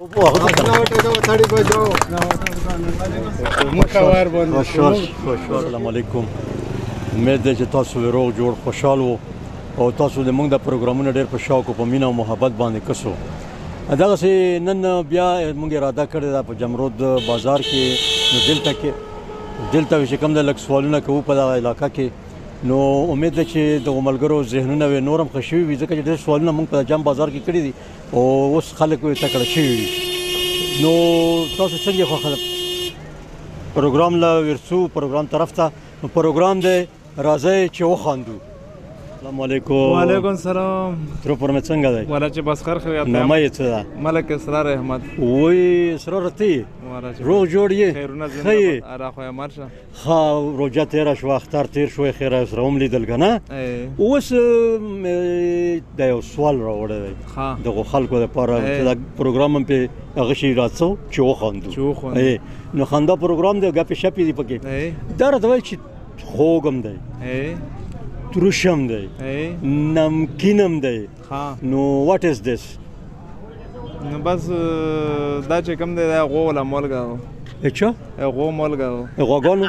السلام علیکم. امید ده چې تاسو روغ جوړ خوشحال وو او تاسو د موږ د پروګرامونو ډېر په شوق او په مینه او محبت باندې کسو. دغسې نن بیا موږ اراده کړې ده په جمرود بازار کې نو دلته چې کوم د لږ سوالونه کوو په دغه علاقه کې نو امید ده چې دغو ملګرو ذهنونه به نور هم ښه شوي وي ځکه چې ډېر سوالونه موږ په جام بازار کې کړي دي او اوس خلک یې تکړه شوي دي. نو تاسو څنګه خوښه پروګرام لا ورسو پروګرام طرف ته نو پروګرام دی راځئ چې وخاندو. السلام علیکم. وعلیکم السلام. تر پر مې څنګه دی؟ ولا چې بس خیر خیریت. نامه یې څه ده؟ ملک اسرار احمد. وای اسرار ته روغ جوړ یې خیر را خو مرشه ها روجا تیر شو اختر تیر شو خیر سره هم لیدل کنه اوس د یو سوال راوړی دی دغه خلکو لپاره چې دا پروګرام په هغه شي راځو چې وخاندو نو خندا پروګرام دی غپې شپې دی پکې دا راځي چې خوګم دی تروشم دی نمکینم دی نو واټ از دیس نو بس دا چې کوم دی دا غوله مولګه اچھا غو مولګه غوګانو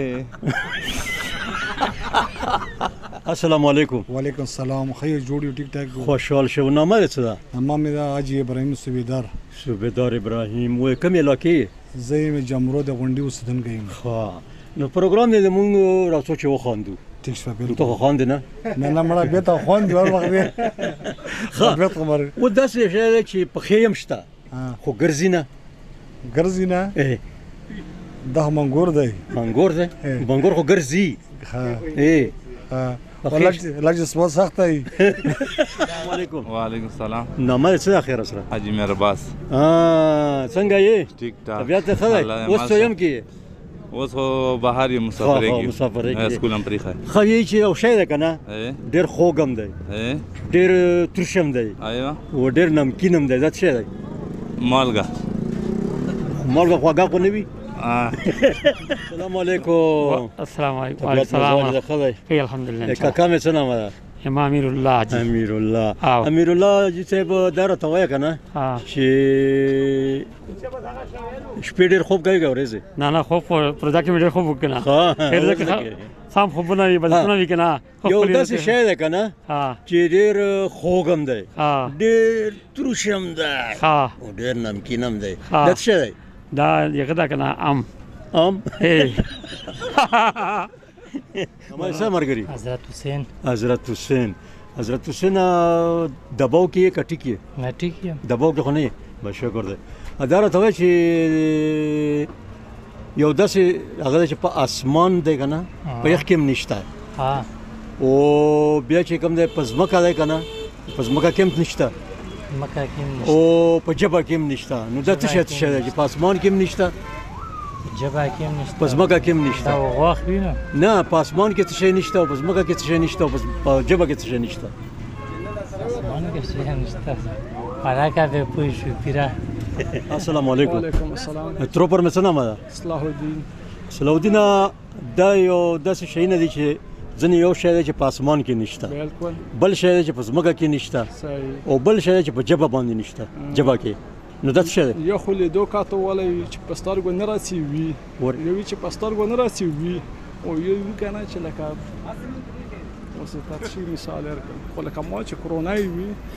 السلام علیکم. وعلیکم السلام. خیر جوړ یو ټیک ټاک خوشحال شو. نامه څه ده؟ نامه مې ده حاجي ابراهیم صوبیدار ابراهیم. و کوم علاقې؟ زه یم جمرود غونډې اوسیدونکی یم. ښه نو پروګرام دی موږ راځو چې وخاندو. ٹھیک شو بالکل. ته خواندې نه؟ نه مړه بیا ته خواندې ور وخت دی. ښه و داسې شی دی چې پښې هم شته خو ګرځي نه. ګرځي نه؟ دا منګور دی. منګور خو ګرځي. لږ سوال سخت دی. السلام علیکم. وعلیکم السلام. نامه څه ده خیر سره؟ حاجي مهرباس. څنګه یې؟ ټیک ټاک. طبیعت ښه دی؟ اوس څه یم کې؟ اوس خو بهر یې مسافرېږي سکول هم پرېښی. ښه یې چې یو شی دی که نه ډېر خوږ هم دی ډېر ترش هم دی او ډېر نمکین هم دی. دا څه شی دی؟ مالګه. مالګه خواږه خو نه وي؟ السلام علیکم. السلام علیکم. وعلیکم السلام. ښه دی؟ الحمدلله. کاکا مې څه نامه ده؟ امیر الله جی. امیر الله جی صاحب دا راته وایه که نه چې شپې ډېر خوب کوي که ورځې؟ نه خوب پر دا کې مې ډېر خوب وکړ نه سم خوبونه وي بدتونه وي که نه یو داسې شی دی که نه چې ډېر خوږ هم دی ډېر تروش هم دی او ډېر نمکین هم دی. دا څه شی دی؟ دا یغه ده که نه ام څه ملګري؟ حضرت حسین دباو کې یې که ټیک یې؟ ټیک یم. دباو کې خو نه یې؟ بس شکر دی. دا راته وایه چې یو داسې هغه دی چې په اسمان دی که نه په یخ کې هم نشته او بیا چې کوم دی په ځمکه دی که نه په ځمکه کې هم نشته او په ژبه کې هم نشته. نو دا څه شی دی چې په اسمان کې هم نشته ژبه کې هم نشته په ځمکه کې هم نشته؟ دا غوښ وي نه په اسمان کې څه شی نشته او په ځمکه کې څه شی نشته او په ژبه کې څه شی نشته؟ اسمان کې څه شی نشته مراکه به پوه شو پیره. السلام علیکم. وعلیکم السلام. تر پر مې څه نامه ده؟ صلاح الدین. دا یو داسې شی نه دی چې ځینې یو شی دی چې په اسمان کې نشته بل شی دی چې په ځمکه کې نشته او بل شی دی چې په ژبه باندې نشته ژبه کې. نو دا څه شی دی؟ یو خو لیدو کاته ولی چې په سترګو نه راسي وي یو چې په سترګو نه راسي وي او یو وي که نه چې لکه اوس تاسو شي مثال ورکړم خو لکه ما چې کرونا وي.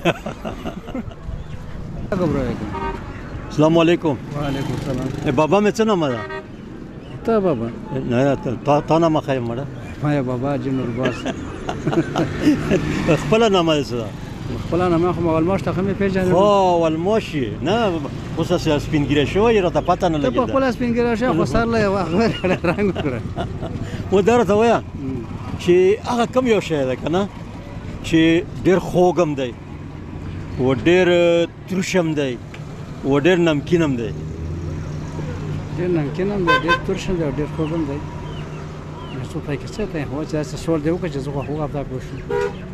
السلام علیکم. وعلیکم السلام. بابا مې څه نامه ده؟ ته بابا؟ نه تا نامه ښه یم مړه. ما بابا حاجي مهرباس. خپله نامه دې څه ده؟ خپله نامه خو ولماش ته خو مې پېژنم. ولماش یې نه اوس سپین ږیری شوی راته پته نه لګېده. ته په خپله سپین ږیری شوی خو سر له یو اخبار رنګ وکړه. و دا راته وایه چې هغه کوم یو شی دی که نه چې ډېر خوږ هم دی و ډېر تروش هم دی و ډېر نمکین هم دی. ډېر نمکین هم دی ډېر تروش هم دی او ډېر خوږ هم دی. څو پای کې څه ته هو چې داسې سوال دی وکړه چې زه خو هغه دا پوه شم.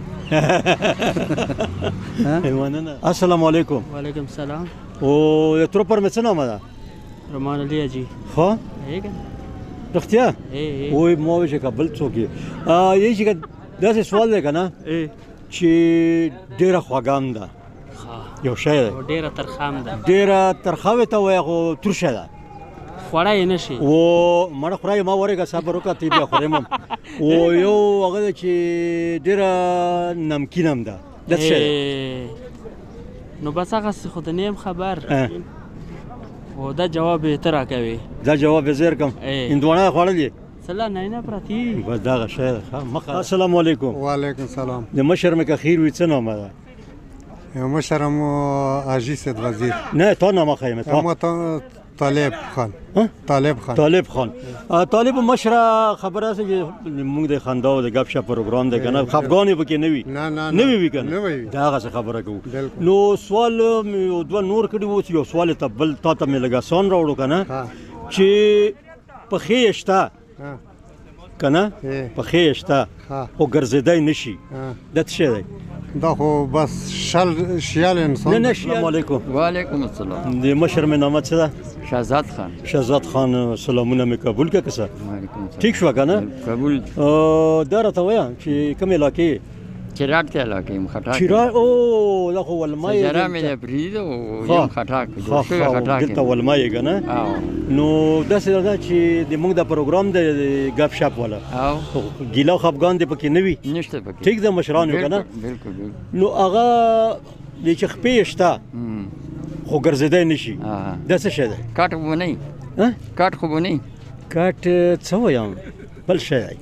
السلام علیکم. وعلیکم السلام. او تر پر مې څه نامه ده؟ رمان علي حاجي. ښه رښتیا؟ وای ما وایي چې کابل څوک یې یې چې داسې سوال دی که نه چې ډېره خوږه هم ده یو شی دی ډېره ترخه هم ده ډېره ترخه وې ته وایه خو ترشه ده خوړی یې نه شي و مړه خورای ما ورېږه صبر وکړه ته بیا خوریم هم و یو هغه ده چې ډېره نمکین هم ده دا څه شی دی نو بس هغسې خو د نه یم خبر خو دا جواب یې ته راکوې دا جواب یې زه درکړم هندواڼه یې خوړلې سلا ناینه پرتې بس دغه شی ده مخه السلام علیکم وعلیکم السلام د مشر مې که خیر وي څه نامه ده مشر مو حاجي سید وزیر نه تا نامه ښیم تا طالب خان طالب خان طالب خان طالب مشره خبره ده چې موږ د خندا او د گپ شپ پروګرام دی کنه خفګان یې پکې نه وي نه وي کنه دا هغه خبره کوو نو سوال مې دوه نور کړي وو یو سوال ته بل تا ته مې لږ آسان راوړو کنه چې پښې شته کنه پښې شته خو ګرځېدی نه شي دا څه شی دی دا خو بس شیال انسان نه السلام علیکم وعلیکم السلام د مشر مې نامه څه ده شهزاد خان شهزاد خان سلامونه مې قبول کړه که څه ټیک شوه که نه قبول دا راته وایه چې کوم علاقې چراغ ته علاقې یم خټاک چراغ او دا خو ولما یې سجاره مې ده پرېږده او یم خټاک جوړ شوی خټاک دلته ولما یې که نه نو داسې ده چې د موږ د پروګرام د ګپ شپ والا ګیله او خفګان دې پکې نه وي نشته پکې ټیک ده مشرانو که نه بالکل نو هغه د چې خپې شته خو ګرځېدی نه شي دا څه شی دی کاټ خو به نه کاټ خو به نه کاټ څه وایم بل شی دی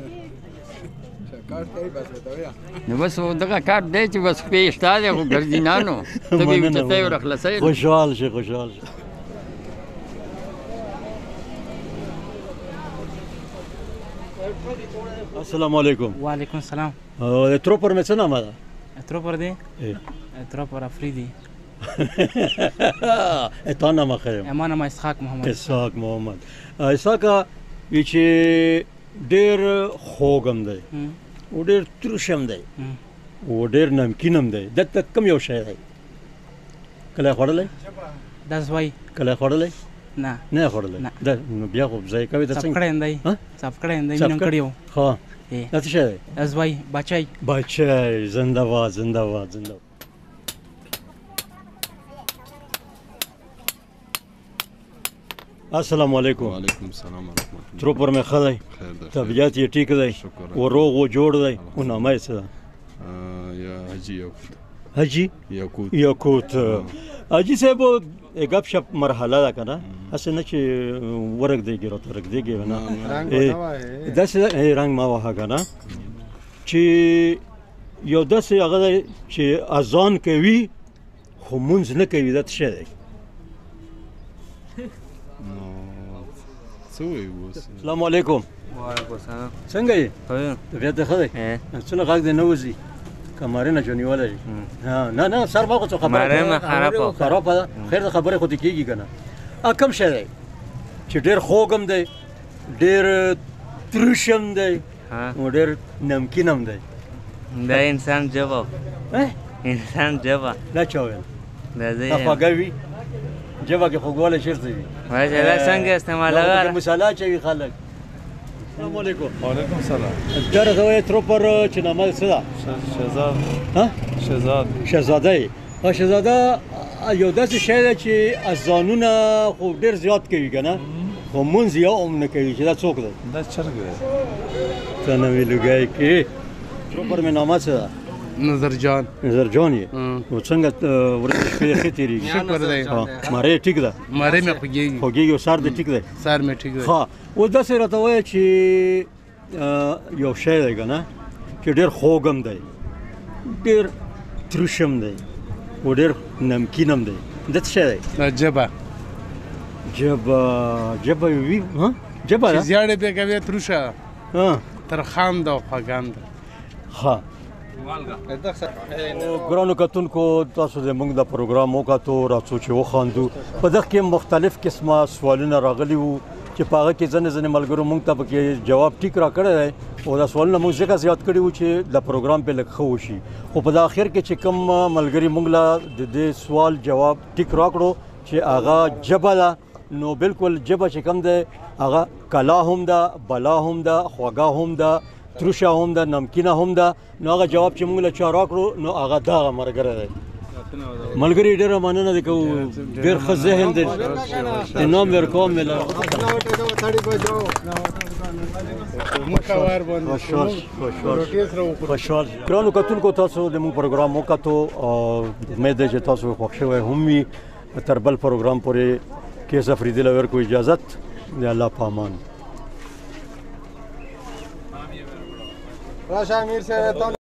نو بس دغه کاټ دی چې بس خپې شته دی خو ګرځي نه نو ته به یې اوچتی ورخلاصوي خوشحال شي خوشحال شي السلام علیکم وعلیکم السلام تروپر مې څه نامه ده تروپر دی تروپر افریدي تا نامه ښه ما نامه اسحاق محمد اسحاق محمد اسحاق وی چې ډېر خوږ هم دی او ډېر ترش هم دی او ډېر نمکین هم دی دلته کوم یو شی دی کله یې خوړلی دا زوی کله یې خوړلی نه نه یې خوړلی نو بیا خو ځای کوي صاف کړی هم دی صاف کړی هم دی مینم کړی و ها دا څه شی دی دا زوی بچی بچی زنده باد زنده باد زنده باد السلام علیکم وعلیکم السلام ورحمۃ اللہ تروپر میں خدای طبیعت یې ټیک دی او روغ و جوړ دی او نامه یې څه ده یا حاجي یاکوت حاجي یاکوت حاجي صاحب ګپ شپ مرحله ده که نه هسې نه چې ورږدېږي راته رږدېږي نه داسې رنګ مه وهه که نه چې یو داسې هغه دی چې اذان کوي خو مونځ نه کوي دا څه شی دی السلام علیکم وعلیکم السلام څنګه یې طبیعت دې ښه دی څونه غږ دې نه وځي کمرې نه چې نیولی نه نه سر ما خو څه خرابه ده خیر د خبرې خو دې کېږي که نه کوم شی دی چې ډېر خوږ هم دی ډېر ترش هم دی او ډېر نمکین هم دی دا انسان ژبه انسان ژبه دا چا ویل دا خوږه وي ژبه کې خوږوالی چېرته وي دا څنګه استعمالوه مساله اچوي خلک السلام علیکم وعلیکم السلام دا راته وایه تروپر چې نامه څه ده شهزاده یې شهزاده یو داسې شی دی چې اذانونه خو ډېر زیات کوي که نه خو مونځ یو هم نه کوي چې دا څوک دی دا چرګ دی ته نه وي لوګی کې تروپر مې نامه څه ده نظر جان یې نو څنګه ورځې شپې ښې تېرېږي شکر دی مری ټیک ده مری مې خوږېږي او سر دې ټیک دی سر مې ټیک دی ها اوس داسې راته وایه چې یو شی دی که نه چې ډېر خوږ هم دی ډېر ترش هم دی او ډېر نمکین هم دی دا څه شی دی ژبه وي ژبه ده زیاړې پې کوي تروشه ترخه هم ده او خوږه هم ده ها ګرانو کتونکو تاسو زموږ د پروګرام وکتو راڅو چې وخاندو په دغه کې مختلف قسمه سوالونه راغلي وو چې په هغه کې ځینې ملګرو موږ ته پکې جواب ټیک راکړی دی او دا سوالونه موږ ځکه زیات کړي وو چې د پروګرام پې لږ ښه وشي خو په د اخر کې چې کوم ملګري موږ له د دې سوال جواب ټیک راکړو چې هغه ژبه ده نو بالکل ژبه چې کوم دی هغه کلا هم ده بلا هم ده خوږه هم ده تروشه هم ده نمکینه هم ده نو هغه جواب چې موږ له چا راکړو نو هغه دغه ملګری دی ملګری ډېره مننه دی کوو ډېر ښه ذهن دی انعام ورکوم مې له خوشحال ګرانو کتونکو تاسو د موږ پروګرام وکتو او امید دی چې تاسو خوښ شوی هم وي تر بل پروګرام پورې کیس افریدي له ورکو اجازت د الله په امان